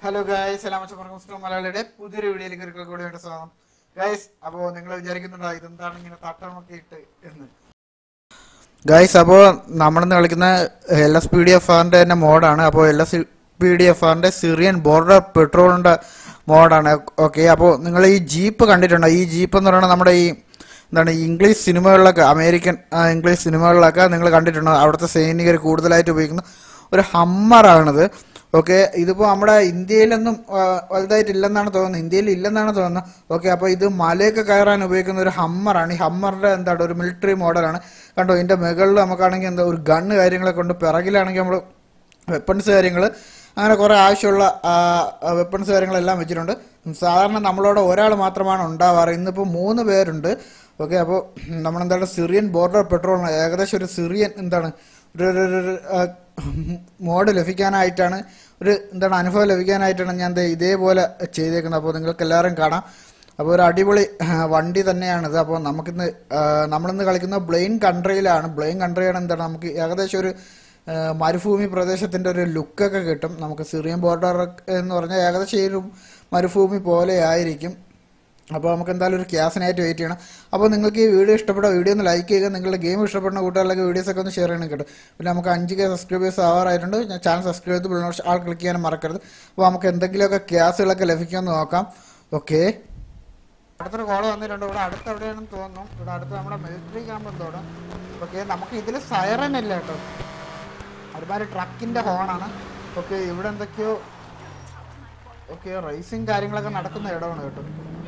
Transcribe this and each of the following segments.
Hello guys, എല്ലാവർക്കും മലയാളിയുടെ പുതിയൊരു വീഡിയോയിലേക്ക് കൂടെ സ്വാഗതം. ഗായ്സ്, അപ്പോൾ നിങ്ങൾ വിചാരിക്കുന്നുണ്ടോ ഇതെന്താണ് ഇങ്ങനെ തട്ടമൊക്കെ ഇട്ട് എന്ന്? ഗായ്സ്, അപ്പോൾ നമ്മളിന്ന് കളിക്കുന്ന LSPDFRന്റെ തന്നെ മോഡാണ്. അപ്പോൾ LSPDFRന്റെ സിറിയൻ ബോർഡർ പെട്രോളിൻ്റെ മോഡാണ്. ഓക്കെ, അപ്പോൾ നിങ്ങൾ ഈ ജീപ്പ് കണ്ടിട്ടുണ്ടോ? ഈ ജീപ്പ് എന്ന് പറയുന്നത് നമ്മുടെ ഈ എന്താണ് ഇംഗ്ലീഷ് സിനിമകളിലൊക്കെ, അമേരിക്കൻ ഇംഗ്ലീഷ് സിനിമകളിലൊക്കെ നിങ്ങൾ കണ്ടിട്ടുണ്ടോ? അവിടുത്തെ സൈനികർ കൂടുതലായിട്ട് ഉപയോഗിക്കുന്ന ഒരു ഹമ്മറാണിത്. ഓക്കെ, ഇതിപ്പോൾ നമ്മുടെ ഇന്ത്യയിലൊന്നും വലുതായിട്ടില്ലെന്നാണ് തോന്നുന്നത്. ഇന്ത്യയിൽ ഇല്ലെന്നാണ് തോന്നുന്നത്. ഓക്കെ, അപ്പോൾ ഇത് മലയൊക്കെ കയറാൻ ഉപയോഗിക്കുന്ന ഒരു ഹമ്മറാണ്. ഈ ഹമ്മറിൻ്റെ എന്താണ് ഒരു മിലിറ്ററി മോഡലാണ്. കണ്ടോ, ഇതിൻ്റെ മുകളിൽ നമുക്കാണെങ്കിൽ എന്താ ഒരു ഗണ്ണ് കാര്യങ്ങളൊക്കെ ഉണ്ട്. പിറകിലാണെങ്കിൽ നമ്മൾ വെപ്പൺസ് കാര്യങ്ങൾ അങ്ങനെ കുറേ ആവശ്യമുള്ള വെപ്പൺസ് കാര്യങ്ങളെല്ലാം വെച്ചിട്ടുണ്ട്. സാധാരണ നമ്മളോട് ഒരാൾ മാത്രമാണ് ഉണ്ടാവാറ്. ഇന്നിപ്പോൾ 3 പേരുണ്ട്. ഓക്കെ, അപ്പോൾ നമ്മളെന്താണ് സിറിയൻ ബോർഡർ പെട്രോളിന് ഏകദേശം ഒരു സിറിയൻ എന്താണ് ഒരു മോഡ് ലഭിക്കാനായിട്ടാണ്, ഒരു എന്താണ് അനുഭവം ലഭിക്കാനായിട്ടാണ് ഞാൻ ഇതേപോലെ ചെയ്തേക്കുന്നത്. അപ്പോൾ നിങ്ങൾക്ക് എല്ലാവരും കാണാം. അപ്പോൾ ഒരു അടിപൊളി വണ്ടി തന്നെയാണിത്. അപ്പോൾ നമ്മളിന്ന് കളിക്കുന്ന ബ്ലെയിൻ കൺട്രിയിലാണ്. ബ്ലെയിൻ കൺട്രിയാണ് എന്താണ് നമുക്ക് ഏകദേശം ഒരു മരുഭൂമി പ്രദേശത്തിൻ്റെ ഒരു ലുക്കൊക്കെ കിട്ടും. നമുക്ക് സിറിയൻ ബോർഡർ എന്ന് പറഞ്ഞാൽ ഏകദേശം ഈ ഒരു മരുഭൂമി പോലെ ആയിരിക്കും. അപ്പോൾ നമുക്ക് എന്തായാലും ഒരു ക്യാസിനായിട്ട് വെയിറ്റ് ചെയ്യണം. അപ്പോൾ നിങ്ങൾക്ക് ഈ വീഡിയോ ഇഷ്ടപ്പെട്ട വീഡിയോ ഒന്ന് ലൈക്ക് ചെയ്യുക. നിങ്ങളുടെ ഗെയിം ഇഷ്ടപ്പെടുന്ന കൂട്ടുകാരിലേക്ക് വീഡിയോസൊക്കെ ഒന്ന് ഷെയർ ചെയ്യണം കേട്ടോ. പിന്നെ നമുക്ക് 5K സബ്സ്ക്രൈബേഴ്സ് ആവാറായിട്ടുണ്ട്. ഞാൻ ചാനൽ സബ്സ്ക്രൈബ് ചെയ്ത് ആൾ ക്ലിക്ക് ചെയ്യാനും മറക്കരുത്. അപ്പോൾ നമുക്ക് എന്തെങ്കിലുമൊക്കെ ക്യാസുകളൊക്കെ ലഭിക്കുമെന്ന് നോക്കാം. ഓക്കെ, അടുത്തൊരു കോള് വന്നിട്ടുണ്ട്. ഇവിടെ അടുത്ത് എവിടെയാണെന്ന് തോന്നുന്നു. ഇവിടെ അടുത്ത് നമ്മുടെ മിലിറ്ററി ക്യാമ്പ് എന്തോടും. ഓക്കെ, നമുക്ക് ഇതിൽ സൈറൻ ഇല്ല കേട്ടോ. ഒരുപാട് ട്രക്കിൻ്റെ ഹോണാണ്. ഓക്കെ, ഇവിടെ എന്തൊക്കെയോ ഓക്കെ റേസിങ് കാര്യങ്ങളൊക്കെ നടക്കുന്ന ഇടമാണ് കേട്ടോ.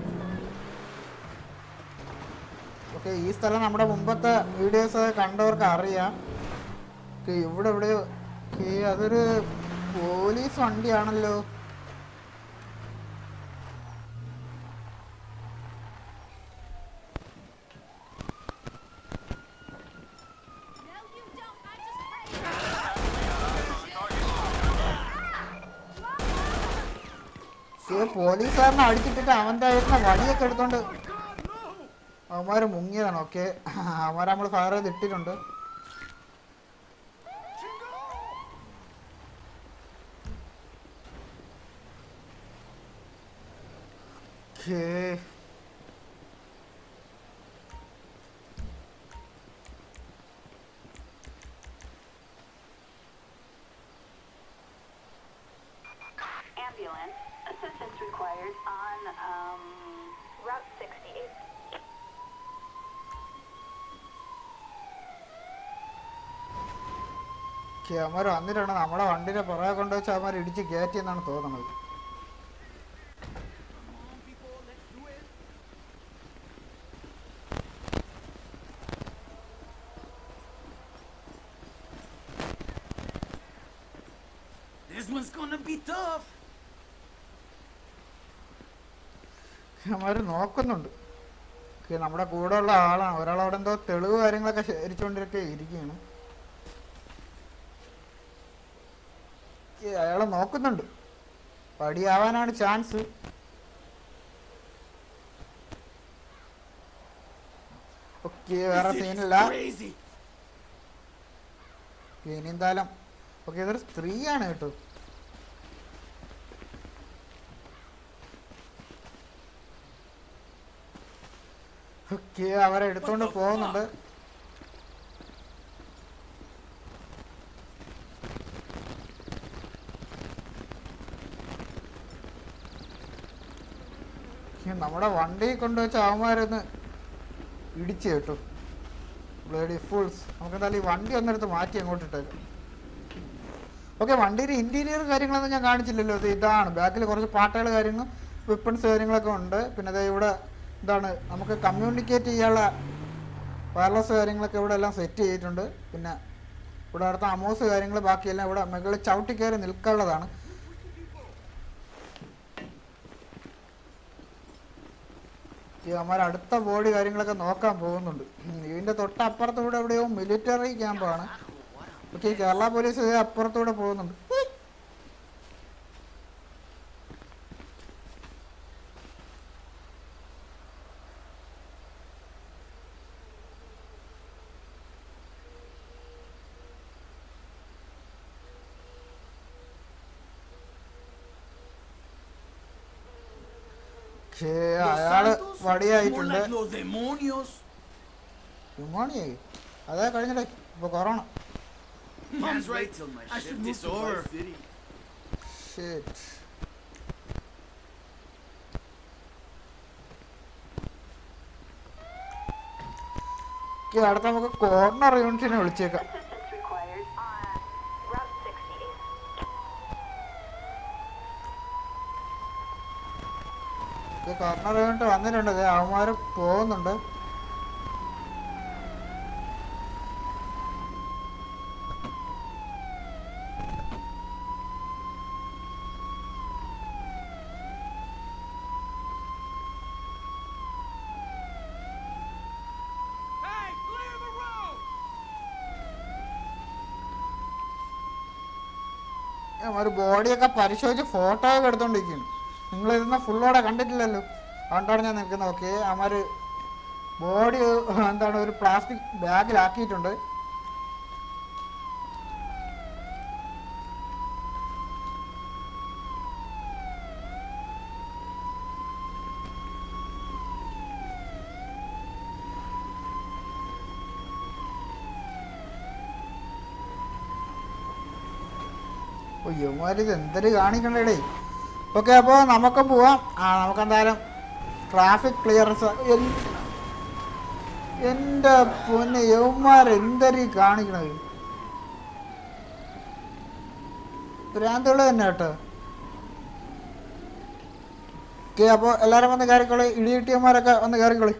ഓക്കെ, ഈ സ്ഥലം നമ്മുടെ മുമ്പത്തെ വീഡിയോസ് കണ്ടവർക്ക് അറിയാം. ഓക്കെ, ഇവിടെ എവിടെയോ അതൊരു പോലീസ് വണ്ടിയാണല്ലോ. പോലീസുകാരനെ അടിച്ചിട്ടിട്ട് അവൻ്റെ ആയിരുന്ന വടിയൊക്കെ എടുത്തോണ്ട് അവന്മാർ മുങ്ങിയതാണ്. ഓക്കെ, അവന്മാരെ നമ്മൾ ഫയർ ചെയ്ത് ഇട്ടിട്ടുണ്ട്. Ambulance assistance required on Route 68. അവന്മാർ വന്നിട്ടുണ്ട്. നമ്മുടെ വണ്ടിനെ പുറകെ കൊണ്ടുവച്ച് അവന്മാർ ഇടിച്ച് കയറ്റി എന്നാണ് തോന്നുന്നത്. അവന്മാർ നോക്കുന്നുണ്ട്. നമ്മുടെ കൂടെ ഉള്ള ആളാണ്. ഒരാളവിടെ എന്തോ തെളിവ് കാര്യങ്ങളൊക്കെ ശേഖരിച്ചുകൊണ്ടിരിക്കെ ഇരിക്കുകയാണ്. അയാളെ നോക്കുന്നുണ്ട്. പടിയാവാനാണ് ചാൻസ്. ഓക്കെ, വേറെ സീനില്ല. ഇനി എന്തായാലും ഓക്കെ, ഇതൊരു സ്ത്രീയാണ് കേട്ടോ. ഓക്കെ, അവരെ എടുത്തോണ്ട് പോകുന്നുണ്ട്. നമ്മുടെ വണ്ടി കൊണ്ടുവച്ച അവന്മാരൊന്ന് ഇടിച്ചു കേട്ടോ. Bloody fools. നമുക്ക് എന്തായാലും ഈ വണ്ടി ഒന്നെടുത്ത് മാറ്റി അങ്ങോട്ട് ഇട്ടേക്കാം. ഓക്കെ, വണ്ടിയുടെ ഇന്റീരിയർ കാര്യങ്ങളൊന്നും ഞാൻ കാണിച്ചില്ലല്ലോ. ഇതാണ് ബാക്കിൽ കുറച്ച് പാട്ടുകൾ കാര്യങ്ങൾ വെപ്പൺസ് കാര്യങ്ങളൊക്കെ ഉണ്ട്. പിന്നെ അതായത് ഇവിടെ എന്താണ് നമുക്ക് കമ്മ്യൂണിക്കേറ്റ് ചെയ്യാനുള്ള വയർലെസ് കാര്യങ്ങളൊക്കെ ഇവിടെ എല്ലാം സെറ്റ് ചെയ്തിട്ടുണ്ട്. പിന്നെ ഇവിടെ അടുത്ത അമോസ് കാര്യങ്ങൾ ബാക്കിയെല്ലാം ഇവിടെ മുകളിൽ ചവിട്ടിക്കയറി നിൽക്കാനുള്ളതാണ്. അവന്മാർ അടുത്ത ബോഡി കാര്യങ്ങളൊക്കെ നോക്കാൻ പോകുന്നുണ്ട്. ഇതിൻ്റെ തൊട്ടപ്പുറത്തൂടെ എവിടെയോ മിലിറ്ററി ക്യാമ്പാണ്. ഓക്കെ, കേരള പോലീസ് അപ്പുറത്തൂടെ പോകുന്നുണ്ട്. അയാള് വടിയായിട്ടുണ്ട്. Los demonios. ന്യൂമോണിയായി. അതാ കഴിഞ്ഞിട്ടേ ഇപ്പൊ corona. Mom's right. I should move to Vice City. Shit. അടുത്ത നമുക്ക് കോർണർ യൂണിറ്റിനെ വിളിച്ചേക്കാം. Assistance required on Route 68. Corner unit വന്നിട്ടുണ്ട്. അവന്മാര് പോകുന്നുണ്ട്. ഒരു ബോഡിയൊക്കെ പരിശോധിച്ച് ഫോട്ടോ ഒക്കെ എടുത്തോണ്ടിരിക്കുന്നു. നിങ്ങൾ ഇതിന്ന് ഫുള്ളോടെ കണ്ടിട്ടില്ലല്ലോ, അതുകൊണ്ടാണ് ഞാൻ നിൽക്കുന്നത്. ഓക്കെ, അവന്മാര് ബോഡി എന്താണ് ഒരു പ്ലാസ്റ്റിക് ബാഗിലാക്കിയിട്ടുണ്ട്. യുമാരിത് എന്തൊരു കാണിക്കണ്ടേ. ഓക്കെ, അപ്പോൾ നമുക്കും പോവാം. നമുക്കെന്തായാലും ട്രാഫിക് ക്ലിയറൻസ്. എൻ്റെ പൊന്നെ, യവന്മാർ എന്തൊരു കാണിക്കണത്. ഭ്രാന്തുകൾ തന്നെ കേട്ടോ. ഓക്കെ, അപ്പോൾ എല്ലാവരും വന്ന് കയറിക്കോളി. ഇടിയിട്ടിയന്മാരൊക്കെ വന്ന് കയറിക്കോളി.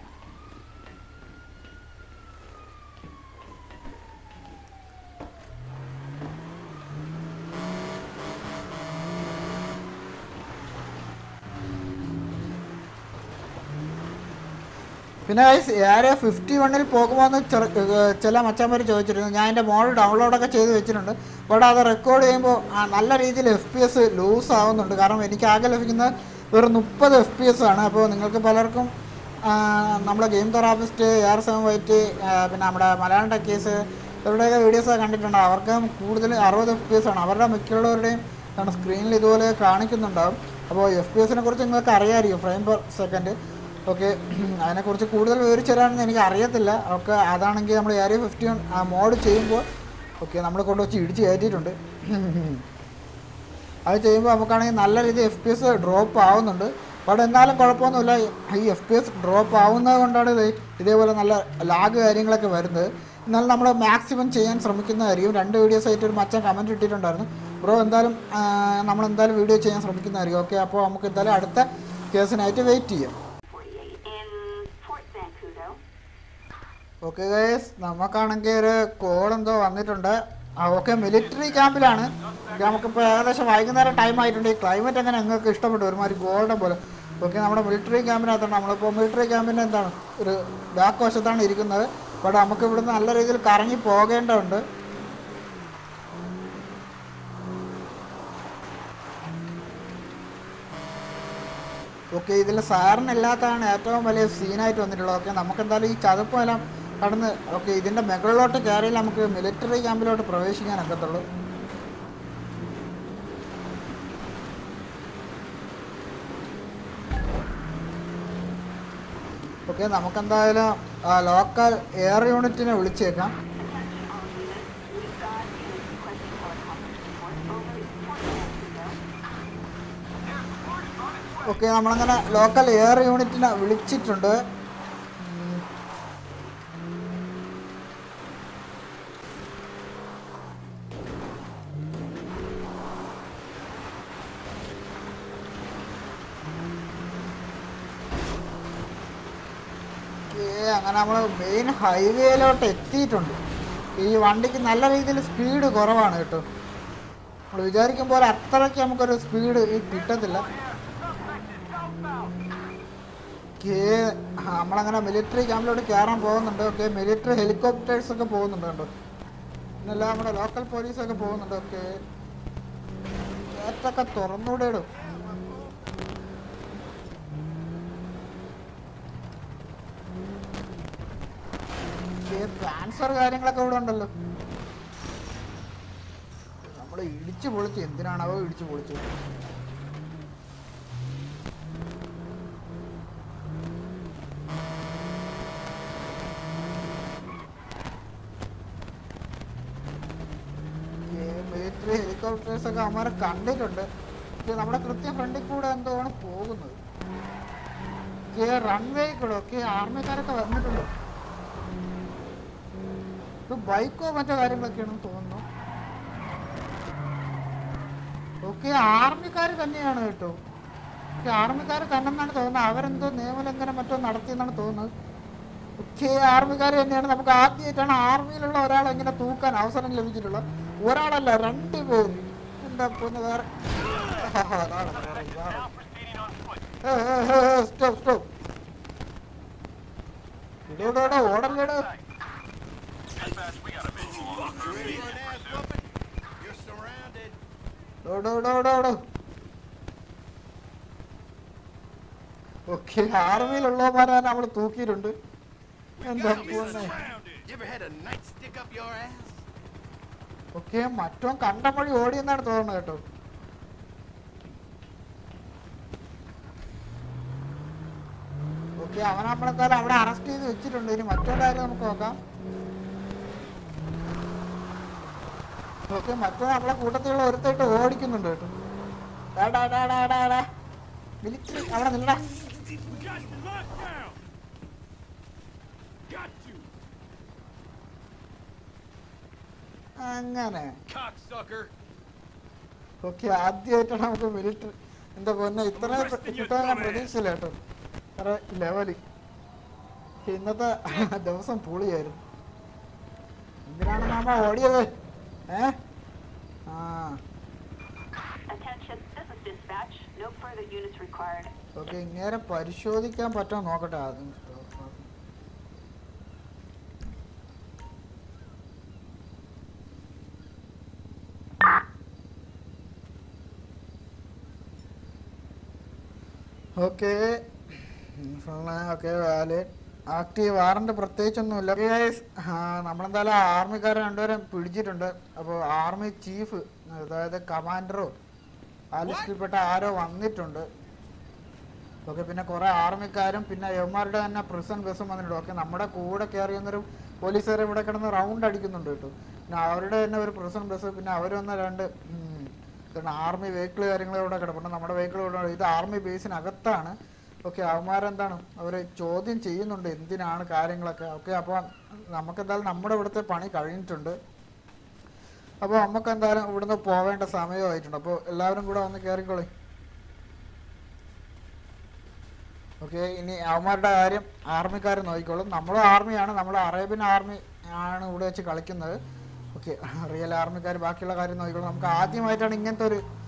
പിന്നെ ഏരിയ 51-ൽ പോകുമ്പോന്ന് ചില മച്ചാന്മാർ ചോദിച്ചിരുന്നു. ഞാൻ എൻ്റെ മോഡ് ഡൗൺലോഡൊക്കെ ചെയ്ത് വെച്ചിട്ടുണ്ട്. ബട്ട് അത് റെക്കോർഡ് ചെയ്യുമ്പോൾ നല്ല രീതിയിൽ FPS ലൂസ് ആവുന്നുണ്ട്. കാരണം എനിക്ക് ആകെ ലഭിക്കുന്നത് വെറും 30 FPS ആണ്. അപ്പോൾ നിങ്ങൾക്ക് പലർക്കും നമ്മുടെ ഗെയിം തെറാപ്പിസ്റ്റ്, AR7 വൈറ്റ്, പിന്നെ നമ്മുടെ മലയാളം ടെക്കേഴ്സ് ഇവരുടെയൊക്കെ വീഡിയോസൊക്കെ കണ്ടിട്ടുണ്ട്. അവർക്ക് കൂടുതൽ 60 FPS ആണ്. അവരുടെ മിക്കുള്ളവരുടെയും സ്ക്രീനിൽ ഇതുപോലെ കാണിക്കുന്നുണ്ടാവും. അപ്പോൾ FPS കുറിച്ച് നിങ്ങൾക്ക് അറിയാമായിരിക്കും, ഫ്രെയിം പെർ സെക്കൻഡ്. ഓക്കെ, അതിനെക്കുറിച്ച് കൂടുതൽ വിവരിച്ചു തരാമെന്ന് എനിക്ക് അറിയത്തില്ല. ഓക്കെ, അതാണെങ്കിൽ നമ്മൾ ഏരിയ 51 മോഡ് ചെയ്യുമ്പോൾ നമ്മൾ കൊണ്ടുവച്ച് ഇടിച്ച് കയറ്റിയിട്ടുണ്ട്. അത് ചെയ്യുമ്പോൾ നമുക്കാണെങ്കിൽ നല്ല രീതിയിൽ FPS ഡ്രോപ്പ് ആവുന്നുണ്ട്. ബട്ട് എന്നാലും കുഴപ്പമൊന്നുമില്ല. ഈ FPS ഡ്രോപ്പ് ആവുന്നത് കൊണ്ടാണ് ഇതേപോലെ നല്ല ലാഗ് കാര്യങ്ങളൊക്കെ വരുന്നത്. എന്നാലും നമ്മൾ മാക്സിമം ചെയ്യാൻ ശ്രമിക്കുന്നതായിരിക്കും. 2 വീഡിയോസ് ആയിട്ട് ഒരു മച്ചാൻ കമൻറ്റ് ഇട്ടിട്ടുണ്ടായിരുന്നു. ബ്രോ എന്തായാലും നമ്മളെന്തായാലും വീഡിയോ ചെയ്യാൻ ശ്രമിക്കുന്നതായിരിക്കും. ഓക്കെ, അപ്പോൾ നമുക്ക് എന്തായാലും അടുത്ത കേസിനായിട്ട് വെയിറ്റ് ചെയ്യാം. ഓക്കെ ഗൈസ്, നമുക്കാണെങ്കിൽ ഒരു കോൾ എന്തോ വന്നിട്ടുണ്ട്. ഓക്കെ, മിലിറ്ററി ക്യാമ്പിലാണ്. നമുക്കിപ്പോൾ ഏകദേശം വൈകുന്നേരം ടൈം ആയിട്ടുണ്ട്. ഈ ക്ലൈമറ്റ് എങ്ങനെ നിങ്ങൾക്ക് ഇഷ്ടപ്പെട്ടു? ഒരുമാതിരി ഗോൾഡൻ പോലെ. ഓക്കെ, നമ്മുടെ മിലിറ്ററി ക്യാമ്പിനകത്താണ്. നമ്മളിപ്പോൾ മിലിറ്ററി ക്യാമ്പിൻ്റെ എന്താണ് ഒരു ബാക്ക് വശത്താണ് ഇരിക്കുന്നത്. ബട്ട് നമുക്ക് ഇവിടുന്ന് നല്ല രീതിയിൽ കറങ്ങി പോകേണ്ടതുണ്ട്. ഓക്കെ, ഇതിൽ സാറിനില്ലാത്തതാണ് ഏറ്റവും വലിയ സീനായിട്ട് വന്നിട്ടുള്ളത്. ഓക്കെ, നമുക്കെന്തായാലും ഈ ചതുപ്പെല്ലാം കടന്ന് ഇതിൻ്റെ മുകളിലോട്ട് കയറിയാൽ നമുക്ക് മിലിറ്ററി ക്യാമ്പിലോട്ട് പ്രവേശിക്കാനൊക്കത്തുള്ളൂ. ഓക്കെ, നമുക്കെന്തായാലും ലോക്കൽ എയർ യൂണിറ്റിനെ വിളിച്ചേക്കാം. ഓക്കെ, നമ്മളങ്ങനെ ലോക്കൽ എയർ യൂണിറ്റിനെ വിളിച്ചിട്ടുണ്ട്. അങ്ങനെ നമ്മൾ മെയിൻ ഹൈവേയിലോട്ട് എത്തിയിട്ടുണ്ട്. ഈ വണ്ടിക്ക് നല്ല രീതിയിൽ സ്പീഡ് കുറവാണ് കേട്ടോ. നമ്മൾ വിചാരിക്കുമ്പോൾ അത്രയ്ക്ക് നമുക്കൊരു സ്പീഡ് കിട്ടത്തില്ല. നമ്മളങ്ങനെ മിലിറ്ററി ക്യാമ്പിലോട്ട് കയറാൻ പോകുന്നുണ്ട്. ഓക്കെ, മിലിറ്ററി ഹെലികോപ്റ്റേഴ്സൊക്കെ പോകുന്നുണ്ട് കേട്ടോ. പിന്നെല്ലാം നമ്മുടെ ലോക്കൽ പോലീസൊക്കെ പോകുന്നുണ്ട്. ഓക്കെ, ഗേറ്റൊക്കെ തുറന്നൂടെ ഇടും. ട്രാൻസ്ഫർ കാര്യങ്ങളൊക്കെ ഇവിടെ ഉണ്ടല്ലോ. നമ്മൾ ഇടിച്ചു പൊളിച്ചു. എന്തിനാണാവോ ഇടിച്ചു പൊളിച്ചു. ഒരു ഹെലികോപ്റ്റേഴ്സ് ഒക്കെ അവന്മാരെ കണ്ടിട്ടുണ്ട്. നമ്മുടെ കൃത്യം ഫ്രണ്ടിൽ കൂടെ എന്തോ ആണ് പോകുന്നത്. റൺവേ കൂടെ ഒക്കെ ആർമിക്കാരൊക്കെ വന്നിട്ടുണ്ട്. ഇത് ബൈക്കോ മറ്റോ കാര്യങ്ങളൊക്കെയാണെന്ന് തോന്നുന്നു. ഓക്കെ ആർമിക്കാർ തന്നെയാണ് കേട്ടോ. ആർമിക്കാർ തന്നെന്നാണ് തോന്നുന്നത്. അവരെന്തോ നിയമലംഘനം മറ്റോ നടത്തിയെന്നാണ് തോന്നുന്നത്. ഓക്കെ ആർമിക്കാർ തന്നെയാണ്. നമുക്ക് ആദ്യമായിട്ടാണ് ആർമിയിലുള്ള ഒരാളെ ഇങ്ങനെ തൂക്കാൻ അവസരം ലഭിച്ചിട്ടുള്ളത്. ഒരാളല്ല 2 പേര്. എന്താ പിന്നെ വേറെ സ്റ്റോപ്പ് സ്റ്റോപ്പ് ഇടോടോടോ ഓടല്ലേടോ. ഓക്കെ ആർമിയിലുള്ളവന്മാരെ നമ്മൾ തൂക്കിയിട്ടുണ്ട്. എന്താ ഓക്കെ മറ്റോ കണ്ടം വഴി ഓടിയെന്നാണ് തോന്നുന്നത് കേട്ടോ. ഓക്കെ അവൻ നമ്മളെന്തായാലും അവിടെ അറസ്റ്റ് ചെയ്ത് വെച്ചിട്ടുണ്ട്. ഇനി മറ്റൊരു കാര്യം നമുക്ക് നോക്കാം. ഓക്കെ മറ്റോ നമ്മളെ കൂട്ടത്തിലുള്ള ഒരുത്തായിട്ട് ഓടിക്കുന്നുണ്ട് കേട്ടോ. മിലിറ്ററി അവിടെ നിന്നടാ. അങ്ങനെ ഓക്കെ ആദ്യമായിട്ടാണ് നമുക്ക് മിലിറ്ററി. എന്താ പൊന്നെ ഇത്രയും കിട്ടാൻ ഞാൻ പ്രതീക്ഷയില്ല കേട്ടോ. വേറെ ലെവല്. ഇന്നത്തെ ദിവസം പൊളിയായിരുന്നു. എന്തിനാണ് നമ്മ ഓടിയത്? ഓക്കെ ഇങ്ങനെ പരിശോധിക്കാൻ പറ്റുമോ നോക്കട്ടെ ആദ്യം. Okay okay valid active warrant പ്രത്യേകിച്ചൊന്നുമില്ല. നമ്മളെന്തായാലും ആർമിക്കാരെ 2 പേരെ പിടിച്ചിട്ടുണ്ട്. അപ്പോൾ ആർമി ചീഫ് അതായത് കമാൻഡറോ ആ ലിസ്റ്റിൽപ്പെട്ട ആരോ വന്നിട്ടുണ്ട്. ഓക്കെ പിന്നെ കുറേ ആർമിക്കാരും പിന്നെ എമാരുടെ തന്നെ പ്രിസൺ ബസ്സും വന്നിട്ടുണ്ട്. ഓക്കെ നമ്മുടെ കൂടെ കയറി വന്നൊരു പോലീസുകാരെ ഇവിടെ കിടന്ന് റൗണ്ട് അടിക്കുന്നുണ്ട് കേട്ടോ. പിന്നെ അവരുടെ തന്നെ ഒരു പ്രിസൺ ബസ് പിന്നെ അവർ വന്ന 2 ആർമി വെഹിക്കിൾ കാര്യങ്ങൾ ഇവിടെ കിടപ്പുണ്ട്. നമ്മുടെ വെഹിക്കിൾ ഇവിടെ ഇത് ആർമി ബേസിനകത്താണ്. ഓക്കെ അവന്മാരെന്താണ് അവർ ചോദ്യം ചെയ്യുന്നുണ്ട് എന്തിനാണ് കാര്യങ്ങളൊക്കെ. ഓക്കെ അപ്പോൾ നമുക്കെന്തായാലും നമ്മുടെ ഇവിടുത്തെ പണി കഴിഞ്ഞിട്ടുണ്ട്. അപ്പോൾ നമുക്കെന്തായാലും ഇവിടുന്ന് പോവേണ്ട സമയമായിട്ടുണ്ട്. അപ്പോൾ എല്ലാവരും കൂടെ വന്ന് കയറിക്കോളി. ഓക്കെ ഇനി അവന്മാരുടെ കാര്യം ആർമിക്കാർ നോക്കിക്കോളും. നമ്മളും ആർമിയാണ്. നമ്മൾ അറേബ്യൻ ആർമി ആണ് ഇവിടെ വെച്ച് കളിക്കുന്നത്. ഓക്കെ റിയൽ ആർമിക്കാർ ബാക്കിയുള്ള കാര്യം നോക്കിക്കോളും. നമുക്ക് ആദ്യമായിട്ടാണ് ഇങ്ങനത്തെ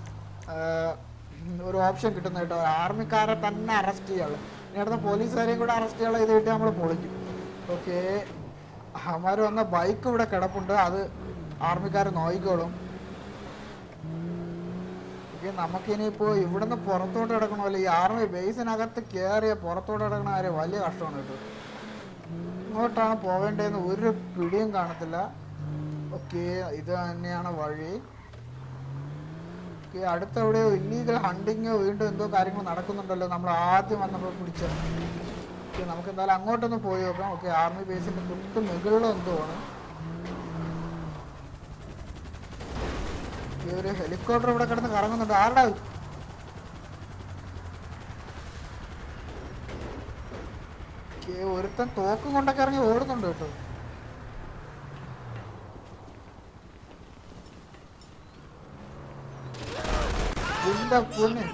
ഒരു ഓപ്ഷൻ കിട്ടുന്നത് കേട്ടോ. ആർമിക്കാരെ തന്നെ അറസ്റ്റ് ചെയ്യാനുള്ളത്. ഇനി അടുത്ത പോലീസുകാരെയും കൂടെ അറസ്റ്റ് ചെയ്യാനുള്ള ഇത് കിട്ടി നമ്മൾ പൊളിക്കും. ഓക്കെ അവന്മാർ വന്ന ബൈക്ക് ഇവിടെ കിടപ്പുണ്ട്. അത് ആർമിക്കാർ നോക്കിക്കോളും. ഓക്കെ നമുക്കിനിയിപ്പോൾ ഇവിടുന്ന് പുറത്തോട്ട് കിടക്കണമല്ലോ. ഈ ആർമി ബേസിനകത്ത് കയറിയ പുറത്തോട്ട് കിടക്കണ കാര്യം വലിയ കഷ്ടമാണ് കേട്ടോ. ഇങ്ങോട്ടാണ് പോവേണ്ടതെന്ന് ഒരു പിടിയും കാണത്തില്ല. ഓക്കെ ഇത് തന്നെയാണ് വഴി. ഓക്കെ അടുത്ത എവിടെയോ ഇല്ലീഗൽ ഹണ്ടിങ്ങോ വീണ്ടും എന്തോ കാര്യങ്ങൾ നടക്കുന്നുണ്ടല്ലോ. നമ്മൾ ആദ്യം വന്നപ്പോൾ പിടിച്ചത്. ഓക്കെ നമുക്ക് എന്തായാലും അങ്ങോട്ടൊന്ന് പോയി നോക്കാം. ഓക്കെ ആർമി ബേസിൻ്റെ തൊട്ട് മുകളിലും എന്തോ ആണ്. ഈ ഒരു ഹെലികോപ്റ്റർ ഇവിടെ കിടന്ന് കറങ്ങുന്നുണ്ട്. ആരുടെ ഒരുത്തൻ തോക്കും കൊണ്ടൊക്കെ ഇറങ്ങി ഓടുന്നുണ്ട് കേട്ടോ. എന്താ പൊന്നെ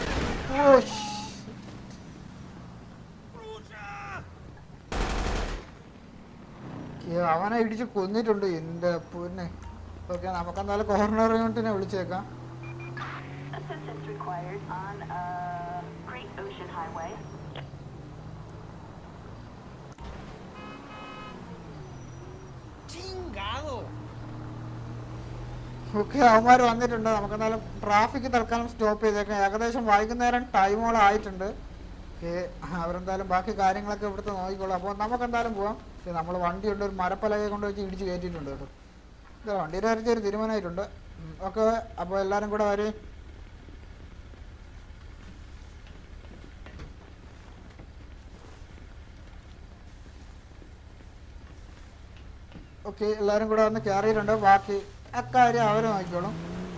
അവനെ ഇടിച്ച് കൊന്നിട്ടുണ്ട് എന്റെ പൊന്നെ. ഓക്കെ നമുക്കെന്തായാലും കോർണർ യൂണിറ്റിനെ വിളിച്ചേക്കാം. ഓക്കെ അവന്മാർ വന്നിട്ടുണ്ട്. നമുക്കെന്തായാലും ട്രാഫിക് തൽക്കാലം സ്റ്റോപ്പ് ചെയ്തേക്കാം. ഏകദേശം വൈകുന്നേരം ടൈമോളം ആയിട്ടുണ്ട്. ഓക്കെ അവരെന്തായാലും ബാക്കി കാര്യങ്ങളൊക്കെ ഇവിടുത്തെ നോക്കിക്കോളാം. അപ്പോൾ നമുക്കെന്തായാലും പോവാം. നമ്മൾ വണ്ടിയുണ്ട് ഒരു മരപ്പലകയെ കൊണ്ട് വെച്ച് ഇടിച്ച് കയറ്റിയിട്ടുണ്ട് കേട്ടോ. വണ്ടിയുടെ കാര്യത്തിൽ ഒരു തീരുമാനമായിട്ടുണ്ട്. ഓക്കെ അപ്പോൾ എല്ലാവരും കൂടെ വരും. ഓക്കെ എല്ലാവരും കൂടെ വന്ന് കയറിയിട്ടുണ്ട്. ബാക്കി അക്കാര്യം അവർ നോക്കിക്കോളും.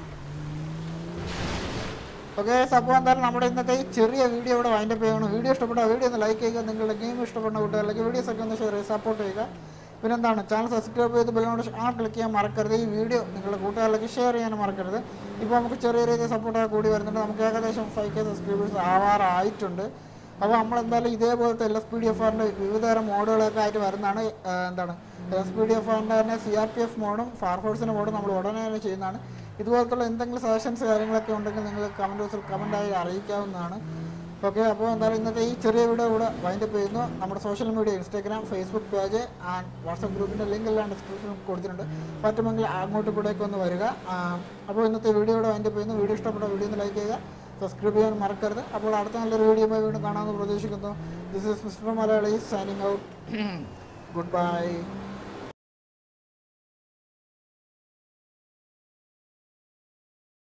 ഓക്കെ, അപ്പോൾ എന്തായാലും നമ്മുടെ ഇന്നത്തെ ഈ ചെറിയ വീഡിയോ ഇവിടെ വൈൻഡപ്പ് ചെയ്യണം. വീഡിയോ ഇഷ്ടപ്പെട്ട വീഡിയോ ഒന്ന് ലൈക്ക് ചെയ്യുക, നിങ്ങളുടെ ഗെയിം ഇഷ്ടപ്പെടുന്ന കൂട്ടുകാരിലേക്ക് വീഡിയോസൊക്കെ ഒന്ന് ഷെയർ ചെയ്ത് സപ്പോർട്ട് ചെയ്യുക. പിന്നെന്താണ്, ചാനൽ സബ്സ്ക്രൈബ് ചെയ്ത് ബെല്ലിനോട് ക്ലിക്ക് ചെയ്യാൻ മറക്കരുത്. ഈ വീഡിയോ നിങ്ങളുടെ കൂട്ടുകാരിലേക്ക് ഷെയർ ചെയ്യാൻ മറക്കരുത്. ഇപ്പോൾ നമുക്ക് ചെറിയ രീതിയിൽ സപ്പോർട്ടൊക്കെ കൂടി വരുന്നുണ്ട്. നമുക്ക് ഏകദേശം 5K സബ്സ്ക്രൈബേഴ്സ് ആവാറായിട്ടുണ്ട്. അപ്പോൾ നമ്മളെന്തായാലും ഇതേപോലത്തെ LSPDFRൻ്റെ വിവിധതരം മോഡുകളൊക്കെ ആയിട്ട് വരുന്നതാണ്. LSPDFRൻ്റെ തന്നെ CRPF മോഡും ഫയർഫോഴ്സിൻ്റെ മോഡും നമ്മൾ ഉടനെ തന്നെ ചെയ്യുന്നതാണ്. ഇതുപോലത്തുള്ള എന്തെങ്കിലും സജഷൻസ് കാര്യങ്ങളൊക്കെ ഉണ്ടെങ്കിൽ നിങ്ങൾ കമൻറ്റ് ബോക്സിൽ കമൻറ്റായി അറിയിക്കാവുന്നതാണ്. ഓക്കെ, അപ്പോൾ എന്തായാലും ഇന്നത്തെ ഈ ചെറിയ വീഡിയോ കൂടെ വൈൻഡപ്പ് ചെയ്യുന്നു. നമ്മുടെ social media Instagram, Facebook page and WhatsApp ഗ്രൂപ്പിൻ്റെ ലിങ്ക് എല്ലാം ഡിസ്ക്രിപ്ഷനിൽ കൊടുത്തിട്ടുണ്ട്. പറ്റുമെങ്കിൽ അങ്ങോട്ട് കൂടെയൊക്കെ ഒന്ന് വരിക. അപ്പോൾ ഇന്നത്തെ വീഡിയോ കൂടെ വൈൻഡപ്പ് ചെയ്യുന്നു. വീഡിയോ ഇഷ്ടപ്പെട്ട വീഡിയോ ഒന്ന് ലൈക്ക് ചെയ്യുക, സബ്സ്ക്രൈബ് ചെയ്യാൻ മറക്കരുത്. അപ്പോൾ അടുത്ത നല്ലൊരു വീഡിയോ വീണ്ടും കാണാമെന്ന് പ്രതീക്ഷിക്കുന്നു. This is mister Malayali signing out. Good bye.